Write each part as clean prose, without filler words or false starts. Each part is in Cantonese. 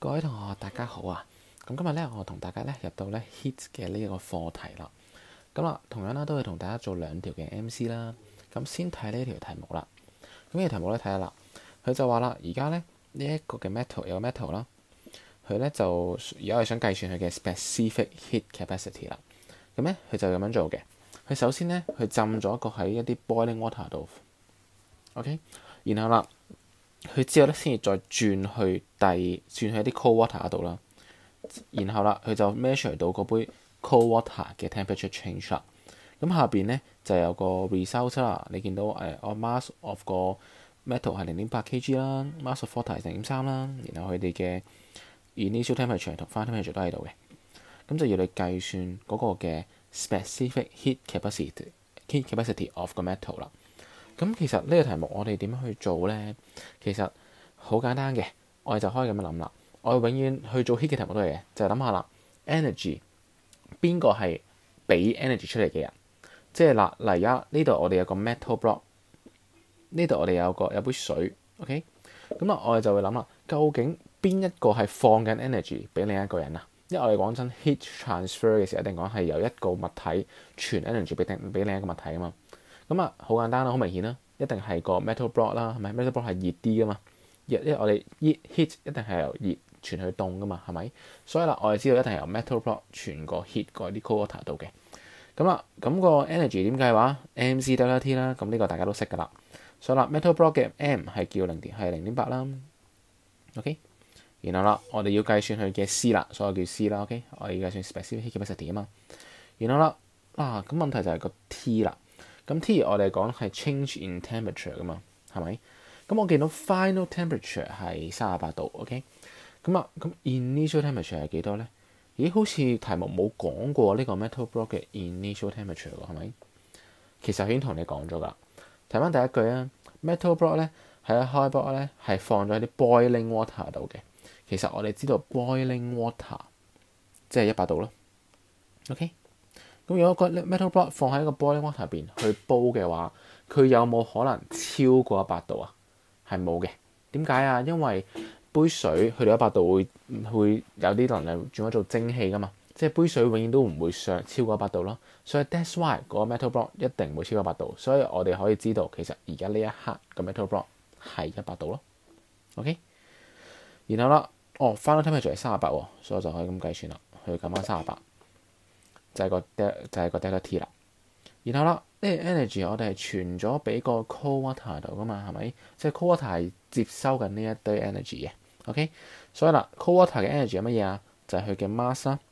各位同學，大家好啊！咁今日咧，我同大家咧入到咧 heat 嘅呢一個課題啦。咁啦，同樣啦，都會同大家做2條嘅 MC 啦。咁先睇呢條題目啦。咁呢條題目咧睇下啦，佢就話啦，而家咧呢一個嘅 metal 有個 metal 啦，佢咧就而家係想計算佢嘅 specific heat capacity 啦。咁咧佢就咁樣做嘅。佢首先咧，佢浸咗一個喺一啲 boiling water 度，OK， 然後啦。佢之後咧，先至再轉去一啲 cold water 度啦。然後啦，佢就 measure 到嗰杯 cold water 嘅 temperature change 啦。咁下邊咧就有個 result 啦。你見到我 mass of 個 metal 係0.8 kg 啦，mass of water 係0.3啦。然後佢哋嘅 initial temperature 同 final temperature 都喺度嘅。咁就要你計算嗰個嘅 specific heat capacity of 個 metal 啦。咁其實呢個題目我哋點樣去做呢？其實好簡單嘅，我哋就可以咁樣諗啦。我哋永遠去做 heat 嘅題目都係嘅，就係諗下啦。energy 邊個係俾 energy 出嚟嘅人？即係嗱，而家呢度我哋有個 metal block， 呢度我哋有杯水 ，OK。咁啊，我哋就會諗啦，究竟邊一個係放緊 energy 俾另一個人啊？因為我哋講真 heat transfer 嘅時候，一定講係由一個物體傳 energy 俾另一個物體啊嘛。咁啊，好簡單啦，好明顯啦，一定係個 metal block 啦，係咪 metal block 係熱啲噶嘛？因為我哋 heat 一定係由熱傳去凍噶嘛，係咪？所以啦，我哋知道一定係由 metal block 傳個 heat 過啲 cold water 度嘅。咁啦，咁個 energy 點計話 mc delta t 啦，咁呢個大家都識噶啦。所以啦 metal block 嘅 m 係叫0.8啦 ，OK。然後啦，我哋要計算佢嘅 c 啦，所以叫 c 啦 ，OK。我哋要計算 specific heat capacity 啊嘛。然後啦，咁問題就係個 t 啦。咁 T 我哋講係 change in temperature 噶嘛，係咪？咁我見到 final temperature 係38度 ，OK。咁 initial temperature 係幾多咧？咦，好似題目冇講過呢個 metal block 嘅 initial temperature 喎，係咪？其實已經同你講咗噶。睇翻第一句啊 ，metal block 咧係一開波咧係放咗喺啲 boiling water 度嘅。其實我哋知道 boiling water 即係100度咯 ，OK。咁如果個 metal block 放喺一個 boiling water 入邊去煲嘅話，佢有冇可能超過100度啊？係冇嘅。點解啊？因為杯水去到100度會有啲能量轉咗做蒸氣噶嘛，即係杯水永遠都唔會超過100度咯。所以 that's why 嗰個 metal block 一定唔會超過100度。所以我哋可以知道其實而家呢一刻個 metal block 係100度咯。OK。然後啦，final temperature 係38喎，所以我就可以咁計算啦，去撳翻38。就係個 delta t 啦，然後啦，呢個 energy 我哋係傳咗俾個 cold water 度噶嘛，係咪？即係 cold water 係接收緊呢一堆 energy 嘅 ，OK。所以啦 ，cold water 嘅 energy 係乜嘢啊？就係佢嘅 mass 啦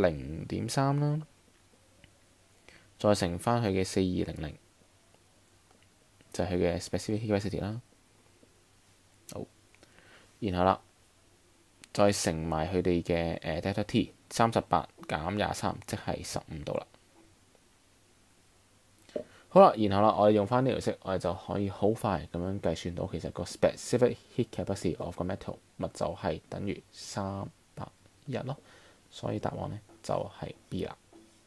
，0.3啦，再乘翻佢嘅4200，就係佢嘅 specific heat capacity 啦。好，然後啦，再乘埋佢哋嘅delta t。38減23，即係15度啦。好啦，然後啦，我哋用翻呢條式，我哋就可以好快咁樣計算到其實個 specific heat capacity of 個 metal 咪就係等於301咯。所以答案咧就係 B 啦。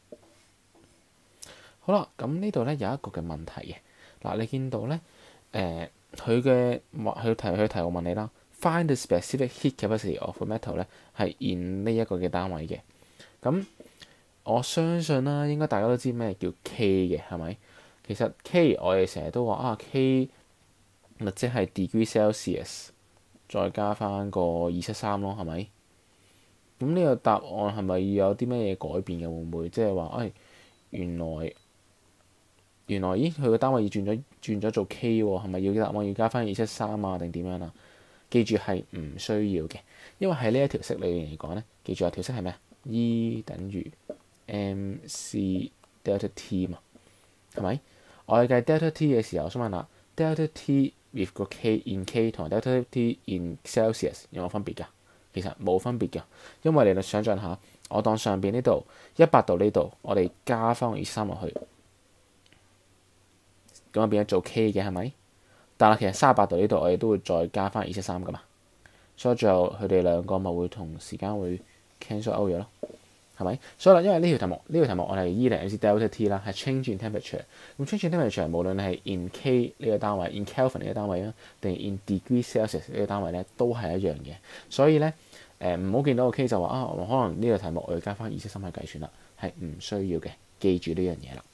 好啦，咁呢度咧有一個嘅問題嘅嗱，你見到咧佢題目問你啦。Find the specific heat capacity of a metal 咧係 in 呢一個嘅單位嘅。咁我相信啦，應該大家都知咩叫 K 嘅，係咪？其實 K 我哋成日都話K 咪即係 degree Celsius 再加翻個273咯，係咪？咁呢個答案係咪要有啲咩嘢改變嘅？會唔會即係話原來咦佢個單位要轉咗做 K 喎？係咪要答案要加翻273啊？定點樣啊？記住係唔需要嘅，因為喺呢一條式裏面嚟講咧，記住有條式係咩啊 ？E 等於 mc delta t 嘛，係咪？我哋計 delta t 嘅時候，我想問下 delta t with 個 k in k 同埋 delta t in Celsius 有冇分別㗎？其實冇分別㗎，因為你想象下，我當上邊呢度100度呢度，我哋加翻個273落去，咁啊變咗做 k 嘅係咪？但係其實38度呢度，我哋都會再加翻273噶嘛，所以最後佢哋兩個咪會同時間會 cancel out 咗咯，係咪？所以啦，因為呢條題目我哋 E 零 mc delta t 啦，係 change in temperature。咁 change in temperature 無論係 in K 呢個單位、in Kelvin 呢個單位啦，定係 in degree Celsius 呢個單位咧，都係一樣嘅。所以咧唔好見到個 K 就話可能呢個題目我要加翻二式三去計算啦，係唔需要嘅，記住呢樣嘢啦。